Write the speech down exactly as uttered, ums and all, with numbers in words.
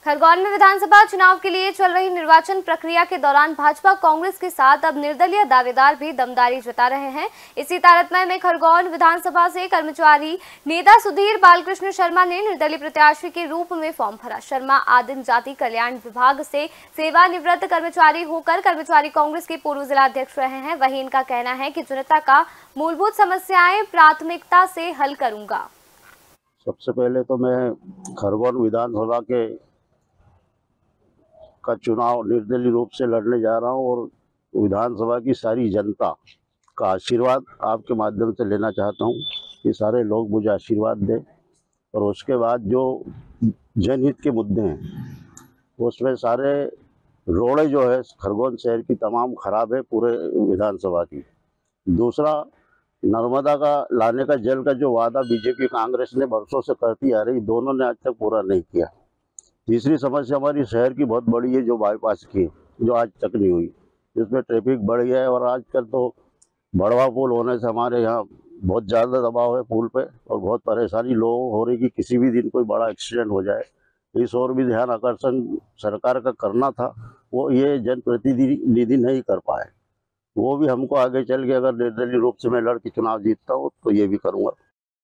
खरगोन में विधानसभा चुनाव के लिए चल रही निर्वाचन प्रक्रिया के दौरान भाजपा कांग्रेस के साथ अब निर्दलीय दावेदार भी दमदारी जता रहे हैं। इसी तारतम्य में खरगोन विधानसभा से कर्मचारी नेता सुधीर बालकृष्ण शर्मा ने निर्दलीय प्रत्याशी के रूप में फॉर्म भरा। शर्मा आदिम जाति कल्याण विभाग से सेवानिवृत्त कर्मचारी होकर कर्मचारी कांग्रेस के पूर्व जिलाध्यक्ष रहे हैं। वहीं इनका कहना है कि जनता का मूलभूत समस्याएं प्राथमिकता से हल करूंगा। सबसे पहले तो मैं खरगोन विधानसभा के का चुनाव निर्दलीय रूप से लड़ने जा रहा हूं और विधानसभा की सारी जनता का आशीर्वाद आपके माध्यम से लेना चाहता हूं कि सारे लोग मुझे आशीर्वाद दें और उसके बाद जो जनहित के मुद्दे हैं उसमें सारे रोड़े जो है खरगोन शहर की तमाम खराब है पूरे विधानसभा की। दूसरा, नर्मदा का लाने का जल का जो वादा बीजेपी कांग्रेस ने बरसों से करती आ रही, दोनों ने आज तक पूरा नहीं किया। तीसरी समस्या हमारी शहर की बहुत बड़ी है जो बाईपास की, जो आज तक नहीं हुई, जिसमें ट्रैफिक बढ़ गया है और आजकल तो बड़वा पुल होने से हमारे यहाँ बहुत ज़्यादा दबाव है पुल पे और बहुत परेशानी लोगों हो रही कि किसी भी दिन कोई बड़ा एक्सीडेंट हो जाए। इस और भी ध्यान आकर्षण सरकार का करना था, वो ये जनप्रतिनिधि नहीं कर पाए। वो भी हमको आगे चल के अगर निर्दलीय रूप से मैं लड़ के चुनाव जीतता हूँ तो ये भी करूँगा।